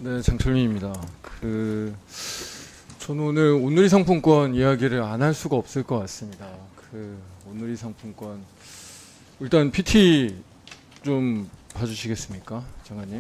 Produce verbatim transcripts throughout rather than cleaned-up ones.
네, 장철민입니다. 그 저는 오늘 온누리 상품권 이야기를 안 할 수가 없을 것 같습니다. 그 온누리 상품권 일단 피티 좀 봐주시겠습니까, 장관님?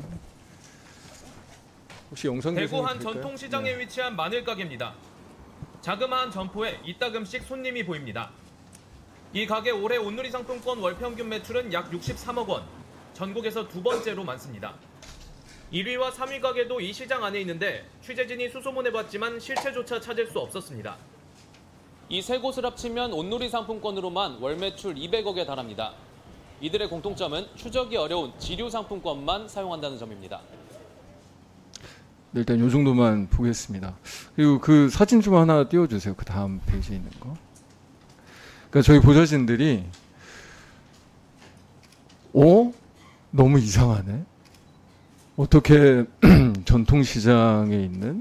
혹시 영상 대구 한 될까요? 전통시장에 네. 위치한 마늘 가게입니다. 자그마한 점포에 이따금씩 손님이 보입니다. 이 가게 올해 온누리 상품권 월평균 매출은 약 육십삼억 원, 전국에서 두 번째로 많습니다. 일 위와 삼 위 가게도 이 시장 안에 있는데 취재진이 수소문해봤지만 실체조차 찾을 수 없었습니다. 이 세 곳을 합치면 온누리 상품권으로만 월 매출 이백억에 달합니다. 이들의 공통점은 추적이 어려운 지류 상품권만 사용한다는 점입니다. 네, 일단 이 정도만 보겠습니다. 그리고 그 사진 좀 하나 띄워주세요. 그 다음 페이지에 있는 거. 그러니까 저희 보좌진들이 어? 너무 이상하네. 어떻게 전통시장에 있는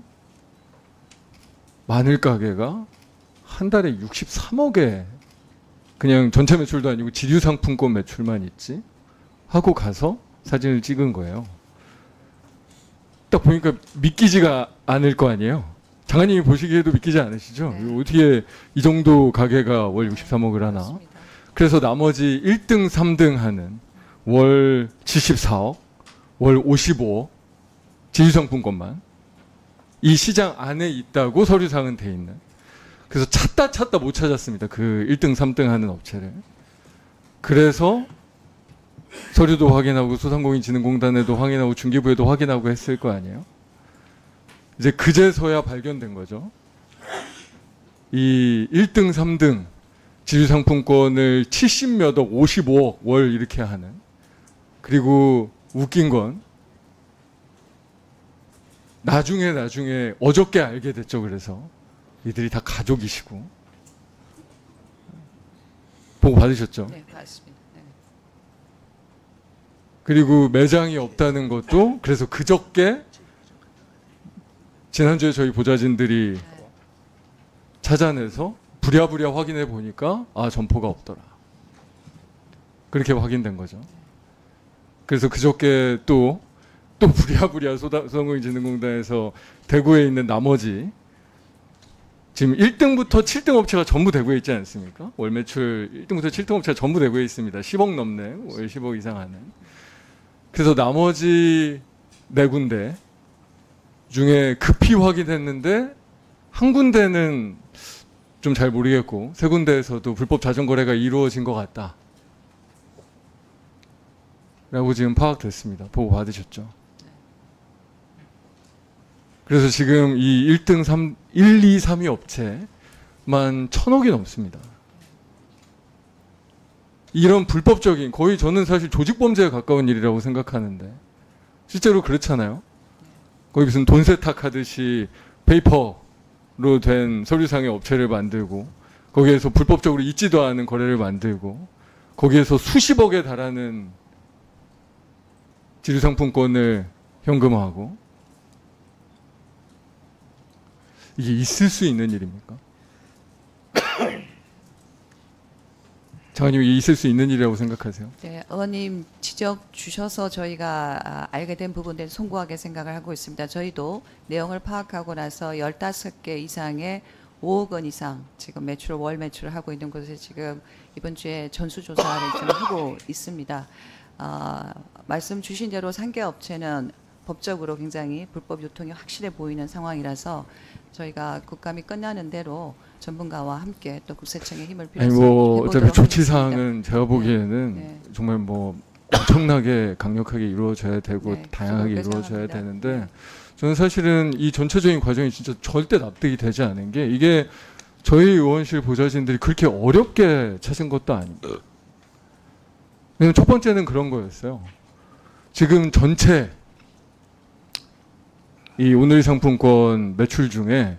마늘 가게가 한 달에 육십삼억에 그냥 전체 매출도 아니고 지류 상품권 매출만 있지? 하고 가서 사진을 찍은 거예요. 딱 보니까 믿기지가 않을 거 아니에요. 장관님이 보시기에도 믿기지 않으시죠? 네. 어떻게 이 정도 가게가 월 육십삼억을 하나? 맞습니다. 그래서 나머지 일 등, 삼 등 하는 월 칠십사억, 월 오십오억 지류상품권만 이 시장 안에 있다고 서류상은 돼 있는. 그래서 찾다 찾다 못 찾았습니다. 그 일 등, 삼 등 하는 업체를. 그래서 서류도 확인하고 소상공인진흥공단에도 확인하고 중개부에도 확인하고 했을 거 아니에요. 이제 그제서야 발견된 거죠. 이 일 등, 삼 등 지류상품권을 칠십몇 억, 오십오억 월 이렇게 하는. 그리고 웃긴 건 나중에 나중에 어저께 알게 됐죠. 그래서 이들이 다 가족이시고. 보고 받으셨죠? 네, 받았습니다. 네. 그리고 매장이 없다는 것도 그래서 그저께 지난주에 저희 보좌진들이 네. 찾아내서 부랴부랴 확인해 보니까 아, 점포가 없더라. 그렇게 확인된 거죠. 그래서 그저께 또, 또 부랴부랴 소상공인진흥공단에서 대구에 있는 나머지 지금 일 등부터 칠 등 업체가 전부 대구에 있지 않습니까? 월 매출 일 등부터 칠 등 업체가 전부 대구에 있습니다. 십억 넘네. 월 십억 이상 하는. 그래서 나머지 네 군데 중에 급히 확인했는데 한 군데는 좀 잘 모르겠고 세 군데에서도 불법 자전거래가 이루어진 것 같다. 라고 지금 파악됐습니다. 보고 받으셨죠? 그래서 지금 이 일 등, 삼, 일, 이, 삼 위 업체만 천억이 넘습니다. 이런 불법적인, 거의 저는 사실 조직범죄에 가까운 일이라고 생각하는데 실제로 그렇잖아요. 거의 무슨 돈 세탁하듯이 페이퍼로 된 서류상의 업체를 만들고 거기에서 불법적으로 있지도 않은 거래를 만들고 거기에서 수십억에 달하는 지류상품권을 현금화하고. 이게 있을 수 있는 일입니까? 장관님, 이게 있을 수 있는 일이라고 생각하세요? 네, 의원님 지적 주셔서 저희가 알게 된 부분에 송구하게 생각을 하고 있습니다. 저희도 내용을 파악하고 나서 열다섯 개 이상의 오억 원 이상 지금 매출을 월 매출을 하고 있는 곳에 지금 이번 주에 전수조사를 좀 하고 있습니다. 어, 말씀 주신 대로 상계 업체는 법적으로 굉장히 불법 유통이 확실해 보이는 상황이라서 저희가 국감이 끝나는 대로 전문가와 함께 또 국세청의 힘을 빌어서 아니 뭐 어차피 조치 하겠습니다. 사항은 제가 보기에는 네. 정말 뭐 엄청나게 강력하게 이루어져야 되고 네, 다양하게 이루어져야 생각합니다. 되는데 네. 저는 사실은 이 전체적인 과정이 진짜 절대 납득이 되지 않은 게 이게 저희 의원실 보좌진들이 그렇게 어렵게 찾은 것도 아닙니다. 왜냐면 첫 번째는 그런 거였어요. 지금 전체 이 온누리 상품권 매출 중에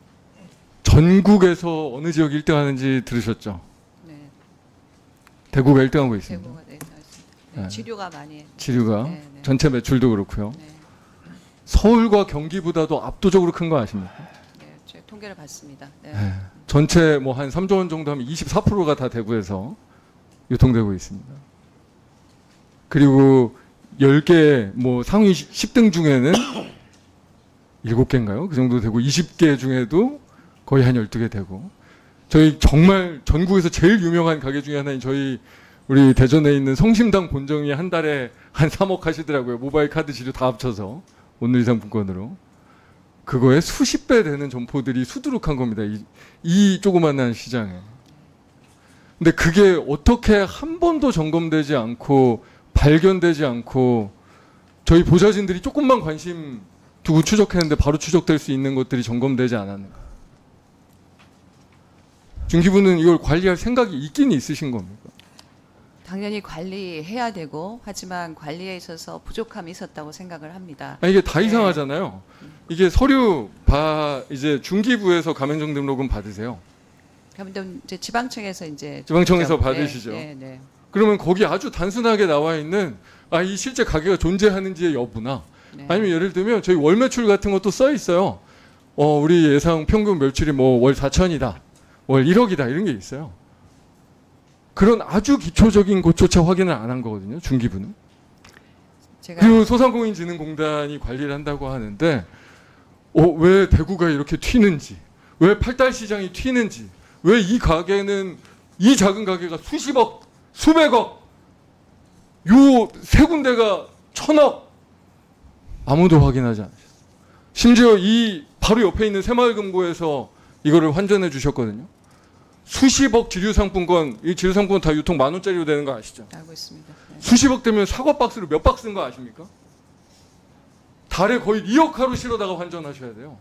전국에서 어느 지역 일 등 하는지 들으셨죠? 네. 대구가 일 등 하고 있습니다. 대구가 네, 네. 네. 지류가 많이. 지류가 네, 네. 전체 매출도 그렇고요. 네. 서울과 경기보다도 압도적으로 큰 거 아십니까? 네, 제가 통계를 봤습니다. 네. 네. 전체 뭐 한 삼조 원 정도 하면 이십사 퍼센트가 다 대구에서 유통되고 있습니다. 그리고 열 개 뭐 상위 십 등 중에는 일곱 개인가요? 그 정도 되고 이십 개 중에도 거의 한 열두 개 되고 저희 정말 전국에서 제일 유명한 가게 중에 하나인 저희 우리 대전에 있는 성심당 본점이 한 달에 한 삼억 하시더라고요. 모바일 카드 지류 다 합쳐서 오늘 상품권으로. 그거에 수십 배 되는 점포들이 수두룩한 겁니다. 이, 이 조그만한 시장에. 근데 그게 어떻게 한 번도 점검되지 않고 발견되지 않고 저희 보좌진들이 조금만 관심 두고 추적했는데 바로 추적될 수 있는 것들이 점검되지 않았는가. 중기부는 이걸 관리할 생각이 있긴 있으신 겁니까? 당연히 관리해야 되고 하지만 관리에 있어서 부족함이 있었다고 생각을 합니다. 아니, 이게 다 네. 이상하잖아요. 이게 서류 바 이제 중기부에서 가맹점 등록은 받으세요. 그러면 이제 지방청에서 이제 지방청에서 네, 받으시죠. 네, 네. 그러면 거기 아주 단순하게 나와 있는 아, 이 실제 가게가 존재하는지의 여부나 네. 아니면 예를 들면 저희 월 매출 같은 것도 써 있어요. 어, 우리 예상 평균 매출이 뭐 월 사천이다. 월 일억이다. 이런 게 있어요. 그런 아주 기초적인 것조차 확인을 안 한 거거든요. 중기부는. 제가 그리고 소상공인진흥공단이 관리를 한다고 하는데 어, 왜 대구가 이렇게 튀는지, 왜 팔달시장이 튀는지, 왜 이 가게는 이 작은 가게가 수십억, 수백억, 요 세 군데가 천억 아무도 확인하지 않으셨어요. 심지어 이 바로 옆에 있는 새마을금고에서 이거를 환전해 주셨거든요. 수십억 지류상품권, 이 지류상품권 다 유통 만 원짜리로 되는 거 아시죠? 알고 있습니다. 네. 수십억 되면 사과 박스로 몇 박스인 거 아십니까? 달에 거의 이억 하루 실어다가 환전하셔야 돼요.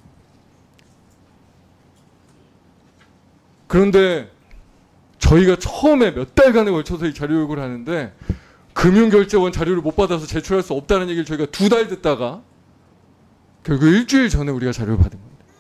그런데 저희가 처음에 몇 달간에 걸쳐서 이 자료 요구를 하는데 금융결제원 자료를 못 받아서 제출할 수 없다는 얘기를 저희가 두 달 듣다가 결국 일주일 전에 우리가 자료를 받은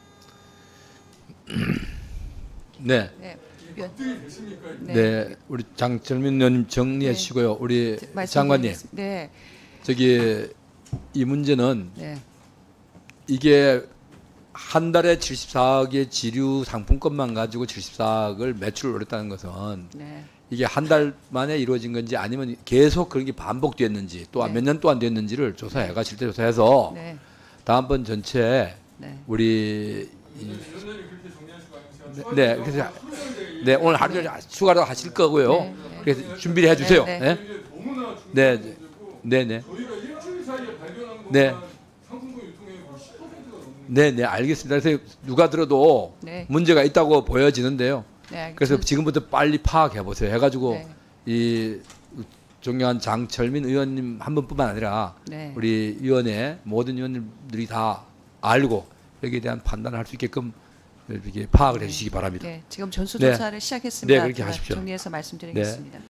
겁니다. 네. 네. 위원- 네. 네. 우리 장철민 의원님 정리해 네. 주시고요. 우리 말씀드리겠습니다. 장관님, 네. 저기 이 문제는 네. 이게 한 달에 칠십사억의 지류 상품권만 가지고 칠십사억을 매출을 올렸다는 것은 네. 이게 한 달 만에 이루어진 건지 아니면 계속 그런 게 반복됐는지 또 네. 몇 년 동안 됐는지를 조사해가 실태 조사해서 네. 다음번 전체 네. 우리 이- 네, 그래서 네 오늘 하루 종일 추가로 하실 거고요. 네, 네. 그래서 준비를 해주세요. 네, 네, 너무나 네, 네, 네, 저희가 일주일 사이에 발견한 네. 상품권 유통의 십 퍼센트가 넘는 네, 네, 알겠습니다. 그래서 누가 들어도 네. 문제가 있다고 보여지는데요. 네. 그래서 알겠습니다. 지금부터 빨리 파악해 보세요. 해가지고 네. 이 존경한 장철민 의원님 한 분뿐만 아니라 네. 우리 위원회 모든 위원님들이 다 알고 여기에 대한 판단을 할 수 있게끔 이렇게 파악을 해주시기 바랍니다. 네. 지금 전수조사를 시작했습니다. 네, 그렇게 제가 하십시오. 정리해서 말씀드리겠습니다.